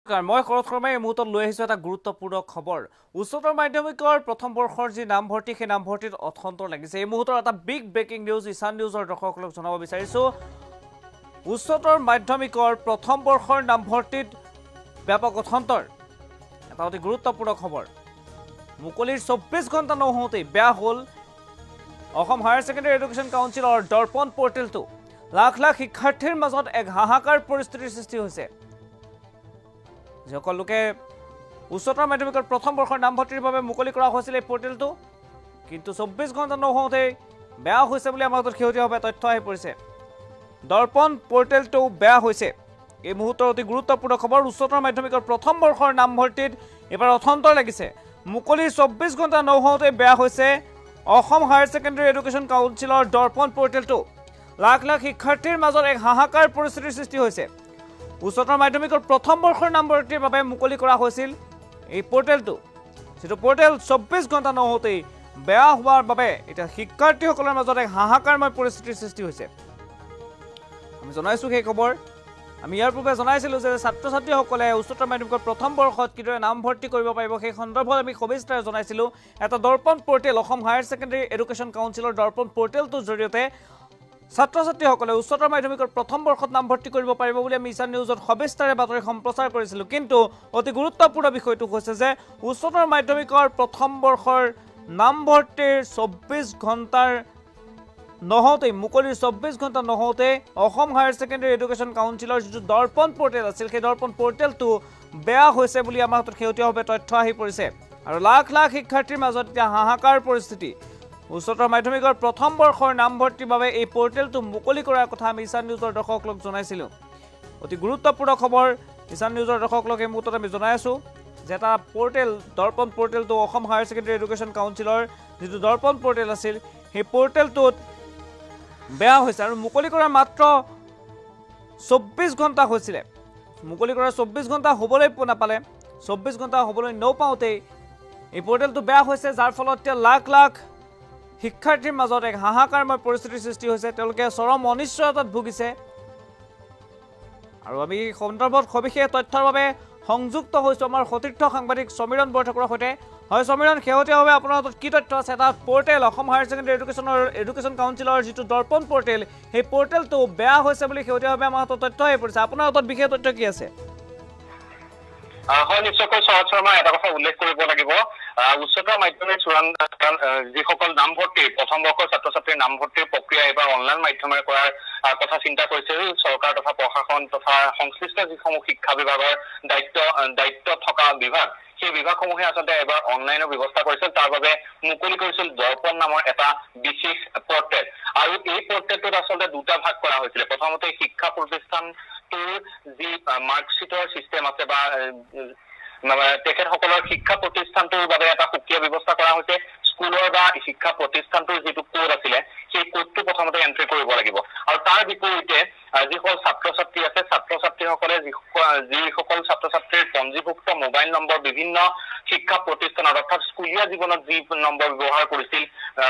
মই শৰৎ এই মুহূৰ্তত লৈ আহিছোঁ এটা গুৰুত্বপূৰ্ণ খবৰ উচ্চতৰ মাধ্যমিকৰ প্ৰথম বৰ্ষৰ যি নামভৰ্তি সেই নামভৰ্তিত অথন্তৰ লাগিছে এই মুহূৰ্তৰ এটা বিগ ব্ৰেকিং নিউজ ইশান নিউজৰ দৰ্শকসকলক জনাব বিচাৰিছোঁ উচ্চতৰ মাধ্যমিকৰ প্ৰথম বৰ্ষৰ নামভৰ্তিত ব্যাপক অথন্তৰ এটা অতি গুৰুত্বপূৰ্ণ খবৰ মুকলিৰ 24 ঘণ্টা নহওঁতেই বেয়া হ'ল অসম হায়াৰ ছেকেণ্ডাৰী এডুকেশ্যন কাউন্সিলৰ দৰ্পণ পৰ্টেলটো লাখ লাখ শিক্ষাৰ্থীৰ মাজত এক হাহাকাৰ পৰিস্থিতিৰ সৃষ্টি হৈছে যিসকল লোকে উচ্চতৰ মাধ্যমিকৰ প্ৰথম বৰ্ষৰ নামভৰ্তিৰ বাবে মুকলি কৰা হৈছিল এই পৰ্টেলটো কিন্তু 24 ঘণ্টা নহওঁতেই বেয়া হৈছে বুলি আমাৰ হাতত শেহতীয়াভাৱে তথ্য আহি পৰিছে দৰ্পণ পৰ্টেলটো বেয়া হৈছে এই মুহূৰ্তৰ অতি গুৰুত্বপূৰ্ণ খবৰ উচ্চতৰ মাধ্যমিকৰ প্ৰথম বৰ্ষৰ নামভৰ্তিত এবাৰ অথন্তৰ লাগিছে মুকলিৰ 24 ঘণ্টা নহওঁতেই বেয়া হৈছে অসম হায়াৰ ছেকেণ্ডাৰী এডুকেশ্যন কাউন্সিলৰ দৰ্পণ পৰ্টেলটো লাখ লাখ শিক্ষাৰ্থীৰ মাজত এক হাহাকাৰ পৰিস্থিতিৰ সৃষ্টি হৈছে উচ্চতৰ মাধ্যমিকৰ প্ৰথম বৰ্ষৰ নামভৰ্তিৰ বাবে মুকলি কৰা হৈছিল এই পৰ্টেলটো যেটো পৰ্টেল 24 ঘণ্টা নহওঁতেই বেয়া হোৱাৰ বাবে এটা শিক্ষাৰ্থীসকলৰ মাজত এক হাহাকাৰময় পৰিস্থিতিৰ সৃষ্টি হৈছে আমি জনাইছো সেই খবৰ আমি ইয়াৰ পূৰ্বে জনাইছিলোঁ যে ছাত্ৰ ছাত্ৰীসকলে উচ্চতৰ মাধ্যমিকৰ প্ৰথম বৰ্ষত কিদৰে নামভৰ্তি কৰিব পাৰিব সেই সন্দৰ্ভত আমি সবিস্তাৰে জনাইছিলোঁ এটা Darpan portal Assam higher secondary education কাউন্সিলৰ দৰ্পণ পৰ্টেলটোৰ জৰিয়তে ছাত্ৰ ছাত্ৰীসকলে উচ্চতৰ মাধ্যমিকৰ প্ৰথম বৰ্ষত নামভৰ্তি কৰিব পাৰিব বুলি আমি ইশান নিউজত সবিস্তাৰে বাতৰি সম্প্ৰচাৰ কৰিছিলোঁ কিন্তু অতি গুৰুত্বপূৰ্ণ বিষয়টো হৈছে যে উচ্চতৰ মাধ্যমিকৰ প্ৰথম বৰ্ষৰ নামভৰ্তিৰ 24 ঘণ্টাৰ নহওঁতেই মুকলিৰ 24 ঘণ্টা নহওঁতে অসম হায়াৰ ছেকেণ্ডাৰী এডুকেশ্যন কাউন্সিলৰ যিটো দৰ্পণ পৰ্টেল আছিল সেই দৰ্পণ পৰ্টেলটো বেয়া হৈছে বুলি আমাৰ হাতত শেহতীয়াভাৱে তথ্য আহি পৰিছে আৰু লাখ লাখ শিক্ষাৰ্থীৰ মাজত এতিয়া হাহাকাৰ পৰিস্থিতি উচ্চতৰ মাধ্যমিকৰ প্ৰথম বৰ্ষৰ নামভৰ্তিৰ বাবে এই পৰ্টেলটো মুকলি কৰাৰ কথা আমি ইশান নিউজৰ দৰ্শকসকলক জনাইছিলোঁ অতি গুৰুত্বপূৰ্ণ খবৰ ইশান নিউজৰ দৰ্শকসকলক এই মুহূৰ্তত আমি জনাই আছোঁ যে এটা পৰ্টেল দৰ্পণ পৰ্টেলটো অসম হায়াৰ ছেকেণ্ডাৰী এডুকেশ্যন কাউন্সিলৰ যিটো দৰ্পণ পৰ্টেল আছিল সেই পৰ্টেলটোত বেয়া হৈছে আৰু মুকলি কৰাৰ মাত্ৰ 24 ঘণ্টা হৈছিলে মুকলি কৰাৰ 24 ঘণ্টা হ'বলৈ নাপালে 24 ঘণ্টা হ'বলৈ নপাওঁতেই এই পৰ্টেলটো বেয়া হৈছে যাৰ ফলত এতিয়া লাখ লাখ শিক্ষাৰ্থীৰ মাজত এক হাহাকাৰময় পৰিস্থিতিৰ সৃষ্টি হৈছে তেওঁলোকে চৰম অনিশ্চয়তাত ভুগিছে আৰু আমি সন্দৰ্ভত সবিশেষ তথ্যৰ বাবে সংযুক্ত হৈছোঁ আমাৰ সতীৰ্থ সাংবাদিক সমীৰণ বৰঠাকুৰৰ সৈতে হয় সমীৰণ শেহতীয়াভাৱে আপোনাৰ হাতত কি তথ্য আছে এটা portal Assam higher secondary education কাউন্সিলৰ যিটো দৰ্পণ পৰ্টেল সেই পৰ্টেলটো বেয়া হৈছে বুলি শেহতীয়াভাৱে আমাৰ হাতত তথ্য আহি পৰিছে আপোনাৰ হাতত বিশেষ তথ্য কি আছে হয় নিশ্চয়কৈ শৰৎ শৰ্মা এটা কথা উল্লেখ কৰিব লাগিব উচ্চতৰ মাধ্যমিক যিসকল নামভৰ্তি প্ৰথম বৰ্ষৰ ছাত্ৰ ছাত্ৰীৰ নামভৰ্তিৰ প্ৰক্ৰিয়া এবাৰ অনলাইন মাধ্যমেৰে কৰাৰ কথা চিন্তা কৰিছিল চৰকাৰ তথা প্ৰশাসন তথা সংশ্লিষ্ট যিসমূহ শিক্ষা বিভাগৰ দায়িত্ব থকা বিভাগ সেই বিভাগসমূহে আচলতে এবাৰ অনলাইনৰ ব্যৱস্থা কৰিছিল তাৰ বাবে মুকলি কৰিছিল দৰ্পণ নামৰ এটা বিশেষ পৰ্টেল আৰু এই পৰ্টেলটোত আচলতে দুটা ভাগ কৰা হৈছিল প্ৰথমতে শিক্ষা প্ৰতিষ্ঠানটোৰ যি মাৰ্কশ্বিটৰ চিষ্টেম আছে বা তেখেতসকলৰ শিক্ষা প্ৰতিষ্ঠানটোৰ বাবে এটা সুকীয়া ব্যৱস্থা কৰা হৈছে স্কুলৰ বা শিক্ষা প্ৰতিষ্ঠানটোৰ যিটো কোড আছিলে সেই কোডটো প্ৰথমতে এন্ট্ৰি কৰিব লাগিব আৰু তাৰ বিপৰীতে যিসকল ছাত্ৰ ছাত্ৰী আছে ছাত্ৰ ছাত্ৰীসকলে যিসকল ছাত্ৰ ছাত্ৰীৰ পঞ্জীভুক্ত মোবাইল নম্বৰ বিভিন্ন শিক্ষা প্ৰতিষ্ঠানত অৰ্থাৎ স্কুলীয়া জীৱনত যি নম্বৰ ব্যৱহাৰ কৰিছিল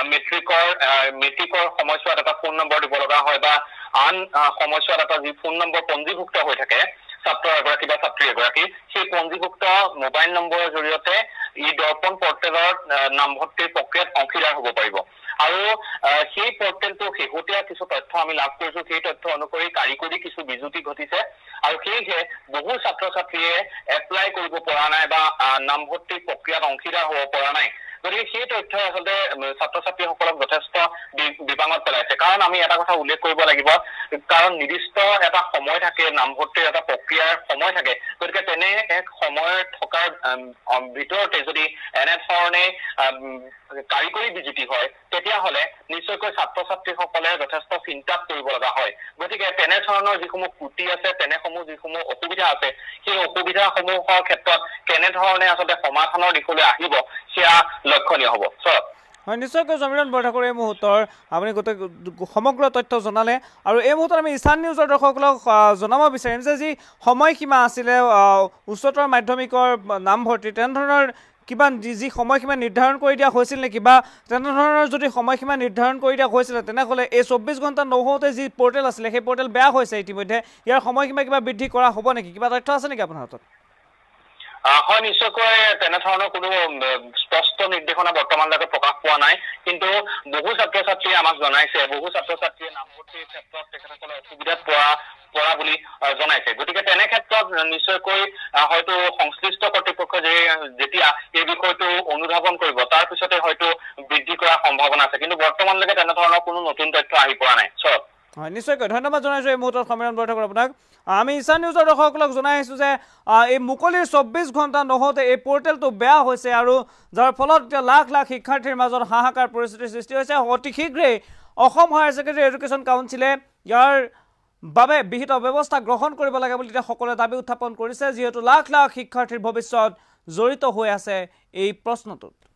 মেট্ৰিকৰ সময়ছোৱাত এটা ফোন নম্বৰ দিব লগা হয় বা আন সময়ছোৱাত এটা যি ফোন নম্বৰ পঞ্জীভুক্ত হৈ থাকে ছাত্ৰ এগৰাকী বা ছাত্ৰী এগৰাকী সেই পঞ্জীভুক্ত মোবাইল নম্বৰৰ জৰিয়তে এই দৰ্পণ পৰ্টেলৰ নামভৰ্তিৰ প্ৰক্ৰিয়াত অংশীদাৰ হ'ব পাৰিব আৰু সেই পৰ্টেলটো শেহতীয়া কিছু তথ্য আমি লাভ কৰিছোঁ সেই তথ্য অনুসৰি কাৰিকৰী কিছু বিজুতি ঘটিছে আৰু সেয়েহে বহু ছাত্ৰ ছাত্ৰীয়ে এপ্লাই কৰিব পৰা নাই বা নামভৰ্তিৰ প্ৰক্ৰিয়াত অংশীদাৰ হ'ব পৰা নাই গতিকে সেই তথ্যই আচলতে ছাত্ৰ ছাত্ৰীসকলক যথেষ্ট বিপাঙত পেলাইছে কাৰণ আমি এটা কথা উল্লেখ কৰিব লাগিব কাৰণ নিৰ্দিষ্ট এটা সময় থাকে নামভৰ্তিৰ এটা প্ৰক্ৰিয়াৰ সময় থাকে গতিকে তেনে এক সময় থকাৰ ভিতৰতে যদি এনেধৰণে কাৰিকৰী বিজুতি হয় তেতিয়াহ'লে নিশ্চয়কৈ ছাত্ৰ ছাত্ৰীসকলে যথেষ্ট চিন্তাত পৰিব লগা হয় গতিকে তেনেধৰণৰ যিসমূহ ত্ৰুটি আছে তেনেসমূহ যিসমূহ অসুবিধা আছে সেই অসুবিধাসমূহৰ ক্ষেত্ৰত কেনেধৰণে আচলতে সমাধানৰ দিশলৈ আহিব সেয়া লক্ষণীয় হ'ব হয় নিশ্চয়কৈ সমীৰণ বৰঠাকুৰ এই মুহূৰ্তৰ আপুনি গোটেই সমগ্ৰ তথ্য জনালে আৰু এই মুহূৰ্তত আমি ইশান নিউজৰ দৰ্শকসকলক জনাব বিচাৰিম যে যি সময়সীমা আছিলে উচ্চতৰ মাধ্যমিকৰ নামভৰ্তি তেনেধৰণৰ কিবা যি সময়সীমা নিৰ্ধাৰণ কৰি দিয়া হৈছিল নেকি বা তেনেধৰণৰ যদি সময়সীমা নিৰ্ধাৰণ কৰি দিয়া হৈছিল তেনেহ'লে এই 24 ঘণ্টা নহওঁতে যি পৰ্টেল আছিলে সেই পৰ্টেল বেয়া হৈছে ইতিমধ্যে ইয়াৰ সময়সীমা কিবা বৃদ্ধি কৰা হ'ব নেকি কিবা তথ্য আছে নেকি আপোনাৰ হাতত হয় নিশ্চয়কৈ তেনেধৰণৰ কোনো স্পষ্ট নিৰ্দেশনা বৰ্তমানলৈকে প্ৰকাশ পোৱা নাই কিন্তু বহু ছাত্ৰ ছাত্ৰীয়ে আমাক জনাইছে বহু ছাত্ৰ ছাত্ৰীয়ে নামভৰ্তিৰ ক্ষেত্ৰত তেখেতসকলে অসুবিধাত পৰা বুলি জনাইছে গতিকে তেনে ক্ষেত্ৰত নিশ্চয়কৈ হয়তো সংশ্লিষ্ট কৰ্তৃপক্ষ যেতিয়া এই বিষয়টো অনুধাৱন কৰিব তাৰ পিছতে হয়তো বৃদ্ধি কৰাৰ সম্ভাৱনা আছে কিন্তু বৰ্তমানলৈকে তেনেধৰণৰ কোনো নতুন তথ্য আহি পৰা নাই সব হয় নিশ্চয়কৈ ধন্যবাদ জনাইছো এই মুহূৰ্তত সন্মিলন বৈঠকৰ আপোনাক আমি ঈশান নিউজৰ দৰ্শকসকলক জনাই আছো যে এই মুকলিৰ 24 ঘণ্টা নহওঁতে এই পৰ্টেলটো বেয়া হৈছে আৰু যাৰ ফলত এতিয়া লাখ লাখ শিক্ষাৰ্থীৰ মাজত হাহাকাৰ পৰিস্থিতিৰ সৃষ্টি হৈছে অতি শীঘ্ৰেই অসম হায়াৰ ছেকেণ্ডেৰী এডুকেশ্যন কাউন্সিলে ইয়াৰ বাবে বিহিত ব্যৱস্থা গ্ৰহণ কৰিব লাগে বুলি সকলোৱে দাবী উত্থাপন কৰিছে যিহেতু লাখ লাখ শিক্ষাৰ্থীৰ ভৱিষ্যত জড়িত হৈ আছে এই প্ৰশ্নটোত